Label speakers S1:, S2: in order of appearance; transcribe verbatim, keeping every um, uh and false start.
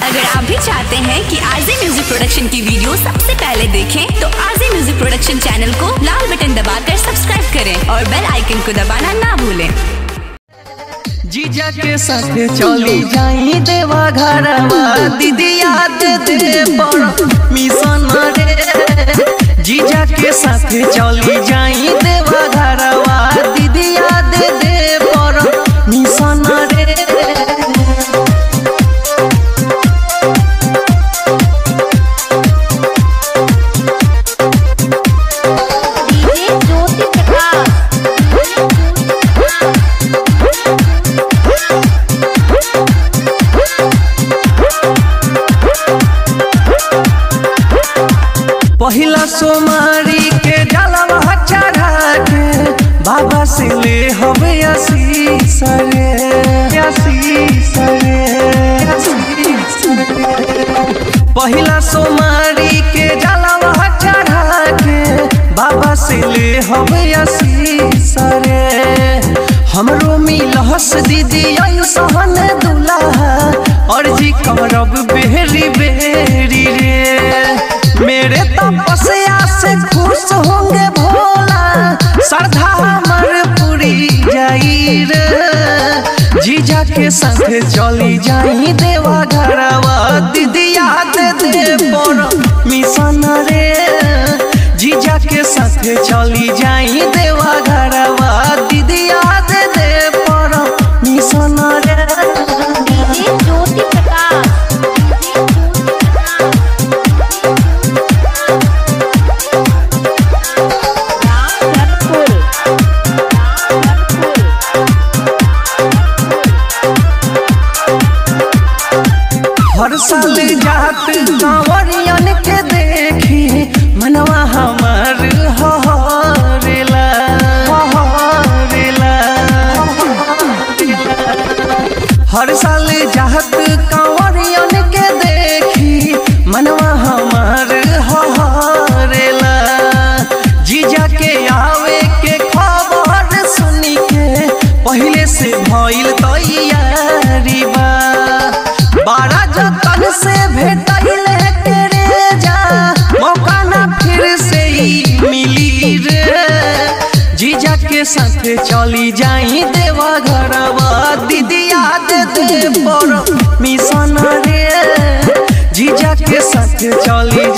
S1: अगर आप भी चाहते हैं कि आरजे म्यूजिक प्रोडक्शन की वीडियो सबसे पहले देखें तो आरजे म्यूजिक प्रोडक्शन चैनल को लाल बटन दबाकर सब्सक्राइब करें और बेल आइकन को दबाना ना भूलें।
S2: जीजा के साथ चली जाई देवा घरवा दीदी याद दे पर मिशन रे। जीजा के साथ चली जाई देवा घरवा दीदी याद दे पर मिशन रे। पहिला सोमारी के जलवा चढ़ा के बाबा से ले हवे आशीष रे आशीष रे। पहिला सोमारी के जलवा चढ़ा के बाबा से ले हवे आशीष रे। हमरो मिलहस दीदी सहन दुल्हा और जी करब बेरी बेरी रे। मेरे तपस्या से खुश होंगे भोला श्रद्धा हमर पूरी जाई रे। जीजा के संग चली जाई देवा घरवा दीदी याद दे पर मिशन रे। जीजा के संग चली जाई देवा घरवा दीदी याद दे पर मिशन रे। हर साल जात कांवरियन के देखी मनवा हमार हरेला हरेला। हर साल जात कांवरियन के देखी मनवा हमार हरेला। जीजा के आवे के खबर सुनी के पहले से भइल तैयारी बा। बारह जतन से भेटैले तेरे जा मौका ना फिर से ही मिली रे। जीजा के साथ चली जाई देवा घरवा दीदी याद दे पर मिशन रे। जीजा के साथ चली